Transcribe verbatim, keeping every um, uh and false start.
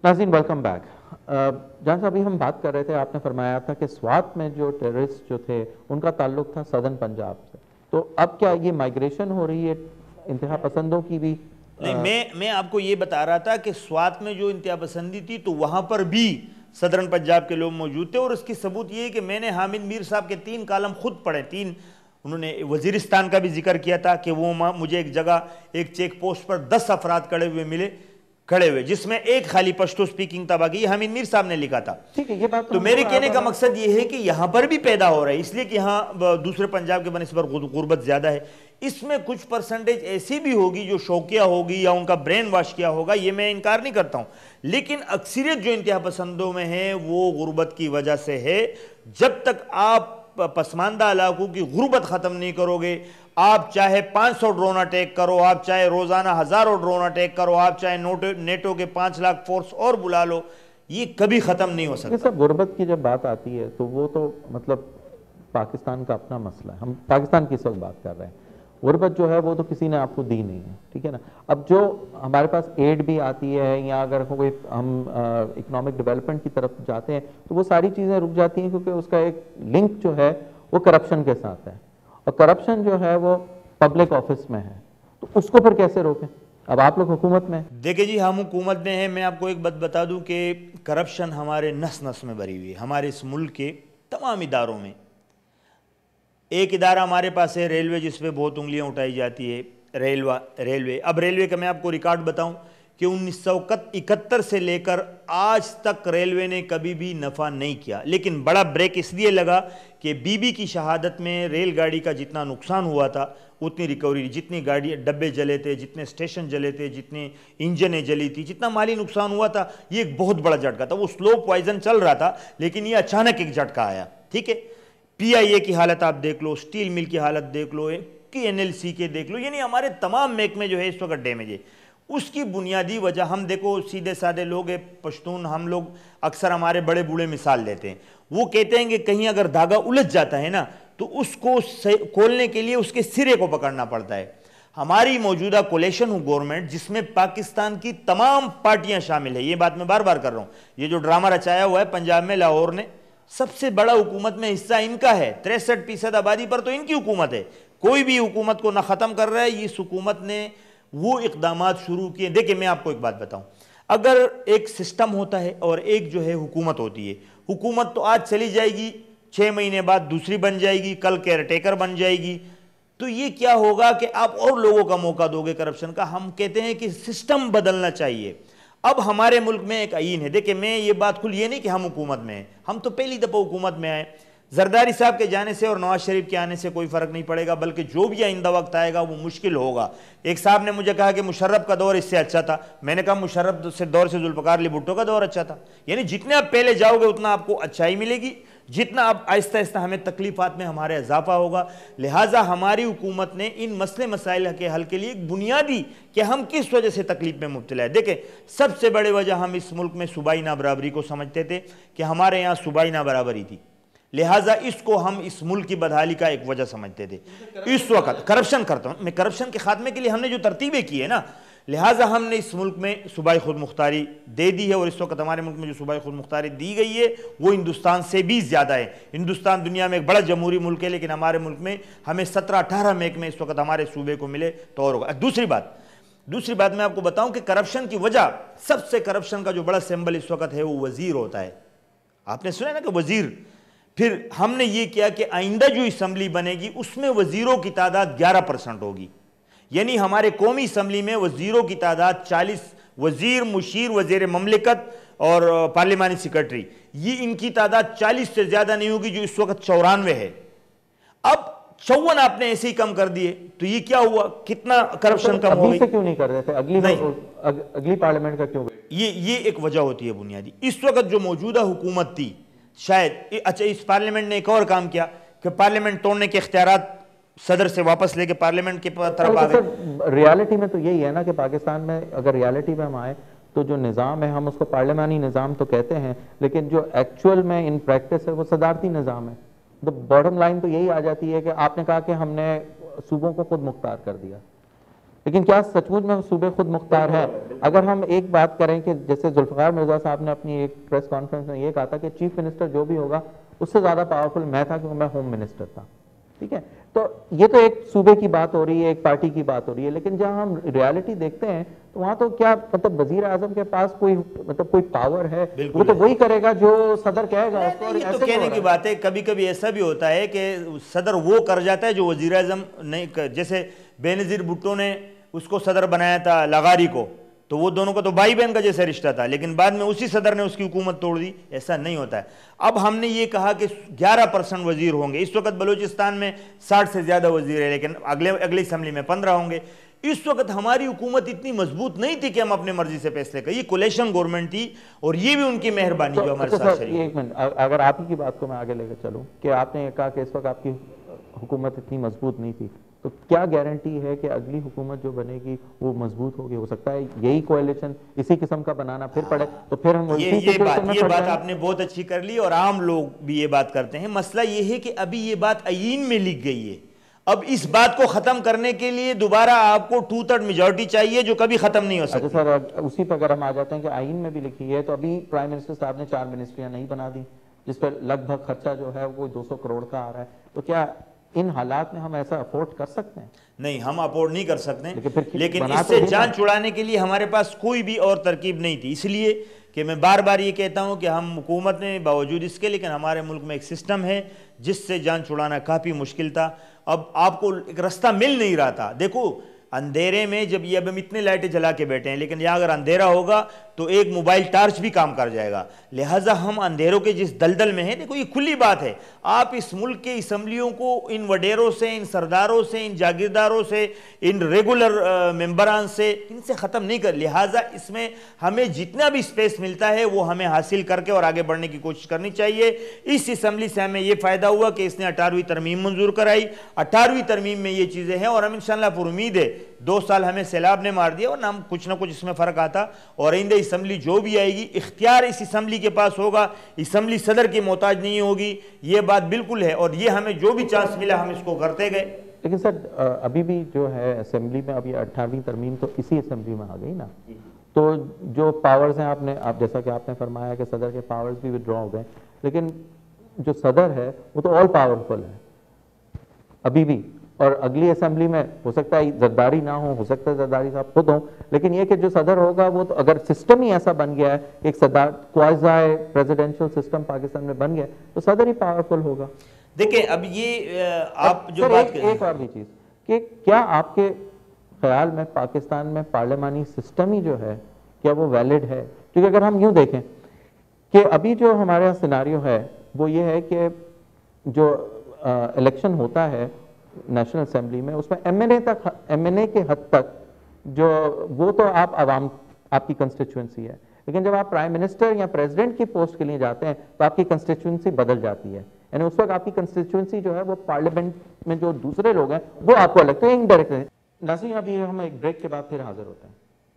ناظرین welcome back. جہاں سے ابھی ہم بات کر رہے تھے آپ نے فرمایا تھا کہ سوات میں جو ٹیررسٹ جو تھے ان کا تعلق تھا سدرن پنجاب سے, تو اب کیا یہ مائگریشن ہو رہی ہے انتہا پسندوں کی بھی؟ نہیں, میں میں آپ کو یہ بتا رہا تھا کہ سوات میں جو انتہا پسندی تھی تو وہاں پر بھی سدرن پنجاب کے لوگ موجود تھے, اور اس کی ثبوت یہ ہے کہ میں نے حامد میر صاحب کے تین کالم خود پڑھے. تین انہوں نے وزیرستان کا بھی ذکر کیا تھا کہ وہ مجھے ایک جگہ ایک چیک پوسٹ پر دس افراد کھڑے ہوئے ملے کھڑے ہوئے جس میں ایک خالی پشتو سپیکنگ تھا, باقی یہ حامد میر صاحب نے لکھا تھا. تو میرے کہنے کا مقصد یہ ہے کہ یہاں پر بھی پیدا ہو رہا ہے, اس لیے کہ یہاں دوسرے پنجاب کے بنسبت غربت زیادہ ہے. اس میں کچھ پرسنٹیج ایسی بھی ہوگی جو شوقیہ ہوگی یا ان کا برین واش کیا ہوگا, یہ میں انکار نہیں کرتا ہوں, لیکن اکثریت جو انتہا پسندوں میں ہے وہ غربت کی وجہ سے ہے. جب تک آپ پسماندہ علاقوں کی غربت ختم نہیں کرو گے, آپ چاہے پانچ سو ڈرون اٹیک کرو, آپ چاہے روزانہ ہزاروں ڈرون اٹیک کرو, آپ چاہے نیٹو کے پانچ لاکھ فورس اور بلا لو, یہ کبھی ختم نہیں ہو سکتا. غربت کی جب بات آتی ہے تو وہ تو مطلب پاکستان کا اپنا مسئلہ ہے, ہم پاکستان کی اس وقت بات کر رہے ہیں. غربت جو ہے وہ تو کسی نے آپ کو دی نہیں ہے, ٹھیک ہے نا. اب جو ہمارے پاس ایڈ بھی آتی ہے یا اگر کوئی ہم اکنامک ڈیولپمنٹ کی طرف جاتے ہیں تو وہ ساری چیزیں رک جاتی ہیں کیونکہ اس کا ایک لنک جو ہے وہ کرپشن کے ساتھ ہے, اور کرپشن جو ہے وہ پبلک آفس میں ہے, تو اس کو پھر کیسے روکیں؟ اب آپ لوگ حکومت میں ہیں. دیکھیں جی, ہم حکومت میں ہیں. میں آپ کو ایک بات بتا دوں کہ کرپشن ہمارے نس نس میں بھری ہوئی ہے, ہمارے اس ملک کے تمام اداروں میں. ایک ادارہ ہمارے پاس ہے ریلوے, جس پہ بہت انگلیاں اٹھائی جاتی ہے, ریلوے ریلوے اب ریلوے کا میں آپ کو ریکارڈ بتاؤں کہ انیس سو اکہتر سے لے کر آج تک ریلوے نے کبھی بھی نفع نہیں کیا. لیکن بڑا بریک اس لیے لگا کہ بی بی کی شہادت میں ریل گاڑی کا جتنا نقصان ہوا تھا اتنی ریکوری, جتنی گاڑی ڈبے جلے تھے, جتنے اسٹیشن جلے تھے, جتنے انجنیں جلی تھی, جتنا مالی نقصان ہوا تھا, یہ ایک بہت بڑا جھٹکا تھا. وہ سلو پوائزن چل رہا تھا لیکن یہ اچانک ایک جھٹکا آیا, ٹھیک ہے. پی آئی اے کی حالت آپ دیکھ لو, سٹیل مل کی حالت دیکھ لو, کی این ایل سی کے دیکھ لو, یعنی ہمارے تمام محکمے جو ہے اس وقت ڈیمیج ہے. اس کی بنیادی وجہ ہم دیکھو, سیدھے سادے لوگ ہیں پشتون, ہم لوگ اکثر ہمارے بڑے بوڑھے مثال دیتے ہیں. وہ کہتے ہیں کہ کہیں اگر دھاگا الجھ جاتا ہے نا تو اس کو کھولنے کے لیے اس کے سرے کو پکڑنا پڑتا ہے. ہماری موجودہ کولیشن ہوں گورنمنٹ جس میں پاکستان کی تمام پارٹیاں شامل ہیں, یہ بات میں بار بار کر رہا ہوں, یہ جو ڈرامہ رچایا ہوا ہے پنجاب میں لاہور نے, سب سے بڑا حکومت میں حصہ ان کا ہے. تریسٹھ فیصد آبادی پر تو ان کی حکومت ہے. کوئی بھی حکومت کو نہ ختم کر رہا ہے, اس حکومت نے وہ اقدامات شروع کیے. دیکھیں میں آپ کو ایک بات بتاؤں, اگر ایک سسٹم ہوتا ہے اور ایک جو ہے حکومت ہوتی ہے, حکومت تو آج چلی جائے گی, چھ مہینے بعد دوسری بن جائے گی, کل کیئر ٹیکر بن جائے گی, تو یہ کیا ہوگا کہ آپ اور لوگوں کا موقع دو گے کرپشن کا. ہم کہتے ہیں کہ سسٹم بدلنا چاہیے. اب ہمارے ملک میں ایک آئین ہے, دیکھیں میں یہ بات کھل یہ نہیں کہ ہم حکومت میں ہیں, ہم تو پہلی دفعہ حکومت میں آئے. زرداری صاحب کے جانے سے اور نواز شریف کے آنے سے کوئی فرق نہیں پڑے گا, بلکہ جو بھی آئندہ وقت آئے گا وہ مشکل ہوگا. ایک صاحب نے مجھے کہا کہ مشرف کا دور اس سے اچھا تھا, میں نے کہا مشرف سے دور سے ذوالفقار علی بھٹو کا دور اچھا تھا. یعنی جتنے آپ پہلے جاؤ گے اتنا آپ کو اچھائی ملے گی, جتنا اب آہستہ آہستہ ہمیں تکلیفات میں ہمارے اضافہ ہوگا. لہٰذا ہماری حکومت نے ان مسئلے مسائل کے حل کے لیے ایک بنیادی کہ ہم کس وجہ سے تکلیف میں مبتلا ہے. دیکھیں سب سے بڑے وجہ ہم اس ملک میں صوبائی نابرابری کو سمجھتے تھے کہ ہمارے یہاں صوبائی نابرابری تھی, لہٰذا اس کو ہم اس ملک کی بدحالی کا ایک وجہ سمجھتے تھے. اس وقت کرپشن کرتا ہوں میں, کرپشن کے خاتمے کے لیے ہم نے جو ترتیبیں کی ہے نا, لہٰذا ہم نے اس ملک میں صوبائی خود مختاری دے دی ہے. اور اس وقت ہمارے ملک میں جو صوبائی خود مختاری دی گئی ہے وہ ہندوستان سے بھی زیادہ ہے. ہندوستان دنیا میں ایک بڑا جمہوری ملک ہے, لیکن ہمارے ملک میں ہمیں سترہ اٹھارہ محکمے اس وقت ہمارے صوبے کو ملے تو اور ہوگا. دوسری بات دوسری بات میں آپ کو بتاؤں کہ کرپشن کی وجہ, سب سے کرپشن کا جو بڑا سمبل اس وقت ہے وہ وزیر ہوتا ہے. آپ نے سنا ہے نا کہ وزیر, پھر ہم نے یہ کیا کہ آئندہ جو اسمبلی بنے گی اس میں وزیروں کی تعداد گیارہ پرسنٹ ہوگی. یعنی ہمارے قومی اسمبلی میں وزیروں کی تعداد چالیس, وزیر, مشیر, وزیر مملکت اور پارلیمانی سیکرٹری, یہ ان کی تعداد چالیس سے زیادہ نہیں ہوگی, جو اس وقت چورانوے ہے. اب چون آپ نے ایسے ہی کم کر دیے تو یہ کیا ہوا, کتنا کرپشن کم ہو گئی. سے کیوں نہیں کر رہے تھے اگلی اگلی پارلیمنٹ کا کیوں؟ یہ یہ ایک وجہ ہوتی ہے بنیادی. اس وقت جو موجودہ حکومت تھی شاید, اچھا اس پارلیمنٹ نے ایک اور کام کیا کہ پارلیمنٹ توڑنے کے اختیارات صدر سے واپس لے کے پارلیمنٹ کے طرف آ گئے. ریالٹی میں تو یہی ہے نا کہ پاکستان میں اگر ریالٹی میں ہم آئے تو جو نظام ہے ہم اس کو پارلیمانی نظام تو کہتے ہیں, لیکن جو ایکچول میں ان پریکٹس ہے وہ صدارتی نظام ہے. تو باٹم لائن تو یہی آ جاتی ہے کہ آپ نے کہا کہ ہم نے صوبوں کو خود مختار کر دیا, لیکن کیا سچ مچ میں صوبے خود مختار ہے؟ اگر ہم ایک بات کریں کہ جیسے ذوالفقار مرزا صاحب نے اپنی ایک پریس کانفرنس میں یہ کہا تھا کہ چیف منسٹر جو بھی ہوگا اس سے زیادہ پاورفل میں تھا کیونکہ میں ہوم منسٹر تھا، ٹھیک ہے؟ تو یہ تو ایک صوبے کی بات ہو رہی ہے، ایک پارٹی کی بات ہو رہی ہے، لیکن جہاں ہم ریالٹی دیکھتے ہیں تو وہاں تو کیا مطلب وزیر اعظم کے پاس کوئی مطلب کوئی پاور ہے؟ وہ تو وہی کرے گا جو صدر کہے گا۔ یہ تو کہنے کی بات ہے، کبھی کبھی ایسا بھی ہوتا ہے کہ صدر وہ کر جاتا ہے جو وزیر اعظم نہیں، جیسے بے نظیر بھٹو نے اس کو صدر بنایا تھا لغاری کو، تو وہ دونوں کا تو بھائی بہن کا جیسا رشتہ تھا، لیکن بعد میں اسی صدر نے اس کی حکومت توڑ دی۔ ایسا نہیں ہوتا ہے۔ اب ہم نے یہ کہا کہ گیارہ پرسنٹ وزیر ہوں گے، اس وقت بلوچستان میں ساٹھ سے زیادہ وزیر ہیں، لیکن اگلے اگلی اسمبلی میں پندرہ ہوں گے۔ اس وقت ہماری حکومت اتنی مضبوط نہیں تھی کہ ہم اپنے مرضی سے فیصلے کریں، یہ کولیشن گورنمنٹ تھی، اور یہ بھی ان کی مہربانی جو ہمارے ساتھ شریک۔ ایک منٹ، اگر آپ ہی کی بات کو میں آگے لے کے چلوں کہ آپ نے یہ کہا کہ اس وقت آپ کی حکومت اتنی مضبوط نہیں تھی، تو کیا گارنٹی ہے کہ اگلی حکومت جو بنے گی وہ مضبوط ہوگی؟ ہو سکتا ہے یہی کوalition اسی قسم کا بنانا پھر پڑے، تو پھر ہم یہ یہ بات یہ بات آپ نے بہت اچھی کر لی، اور عام لوگ بھی یہ بات کرتے ہیں۔ مسئلہ یہ ہے کہ ابھی یہ بات آئین میں لکھ گئی ہے، اب اس بات کو ختم کرنے کے لیے دوبارہ آپ کو ٹو تھرڈ میجورٹی چاہیے جو کبھی ختم نہیں ہو سکتی۔ اچھا سر، اسی پہ اگر ہم آ جاتے ہیں کہ آئین میں بھی لکھی ہے، تو ابھی پرائم منسٹر صاحب نے چار منسٹریاں نہیں بنا دی، جس پر لگ بھگ خرچہ جو ہے وہ دو سو کروڑ کا آ رہا ہے، تو کیا ان حالات میں ہم ایسا افورڈ کر سکتے ہیں؟ نہیں، ہم افورڈ نہیں کر سکتے، لیکن, لیکن اس سے جان چھڑانے کے لیے ہمارے پاس کوئی بھی اور ترکیب نہیں تھی، اس لیے کہ میں بار بار یہ کہتا ہوں کہ ہم حکومت میں باوجود اس کے، لیکن ہمارے ملک میں ایک سسٹم ہے جس سے جان چھڑانا کافی مشکل تھا۔ اب آپ کو ایک رستہ مل نہیں رہا تھا۔ دیکھو اندھیرے میں جب یہ اب ہم اتنے لائٹیں جلا کے بیٹھے ہیں، لیکن یہاں اگر اندھیرا ہوگا تو ایک موبائل ٹارچ بھی کام کر جائے گا، لہٰذا ہم اندھیروں کے جس دلدل میں ہیں، دیکھو یہ کھلی بات ہے، آپ اس ملک کے اسمبلیوں کو ان وڈیروں سے، ان سرداروں سے، ان جاگیرداروں سے، ان ریگولر ممبران سے، ان سے ختم نہیں کر، لہٰذا اس میں ہمیں جتنا بھی سپیس ملتا ہے وہ ہمیں حاصل کر کے اور آگے بڑھنے کی کوشش کرنی چاہیے۔ اس اسمبلی سے ہمیں یہ فائدہ ہوا کہ اس نے اٹھارہویں ترمیم منظور کرائی، اٹھارہویں ترمیم میں یہ چیزیں ہیں، اور ہم انشاءاللہ پر امید ہے دو سال ہمیں سیلاب نے مار دیا اور ہم کچھ نہ کچھ اس میں فرق آتا، اور آئندہ اسمبلی جو بھی آئے گی اختیار اس اسمبلی کے پاس ہوگا، اسمبلی صدر کی محتاج نہیں ہوگی، یہ بات بالکل ہے، اور یہ ہمیں جو بھی چانس ملا ہم اس کو کرتے گئے۔ لیکن سر ابھی بھی جو ہے اسمبلی میں ابھی اٹھارہویں ترمیم تو اسی اسمبلی میں آ گئی نا، تو جو پاورز ہیں آپ نے آپ جیسا کہ آپ نے فرمایا کہ صدر کے پاورز بھی ودرا ہو گئے، لیکن جو صدر ہے وہ تو آل پاورفل ہے ابھی بھی، اور اگلی اسمبلی میں ہو سکتا ہے زرداری نہ ہو، ہو سکتا ہے زرداری صاحب خود ہوں، لیکن یہ کہ جو صدر ہوگا وہ تو اگر سسٹم ہی ایسا بن گیا ہے، ایک صدر کوائزائے پریزیڈنشل سسٹم پاکستان میں بن گیا تو صدر ہی پاورفل ہوگا۔ دیکھیں اب یہ آپ جو بات کریں، ایک اور بھی چیز کہ کیا آپ کے خیال میں پاکستان میں پارلیمانی سسٹم ہی جو ہے کیا وہ ویلڈ ہے؟ کیونکہ اگر ہم یوں دیکھیں کہ ابھی جو ہمارے یہاں سیناریو ہے وہ یہ ہے کہ جو الیکشن ہوتا ہے نیشنل اسمبلی میں، اس میں ایم این اے تک ایم این اے کے حد تک جو وہ تو آپ عوام آپ کی کنسٹیچوئنسی ہے، لیکن جب آپ پرائم منسٹر یا پریزیڈنٹ کی پوسٹ کے لیے جاتے ہیں تو آپ کی کنسٹیچوئنسی بدل جاتی ہے، یعنی اس وقت آپ کی کنسٹیچوئنسی جو ہے وہ پارلیمنٹ میں جو دوسرے لوگ ہیں وہ آپ کو الگ تو انڈائریکٹ ہے۔ ناظرین ابھی ہم ایک بریک کے بعد پھر حاضر ہوتے ہیں۔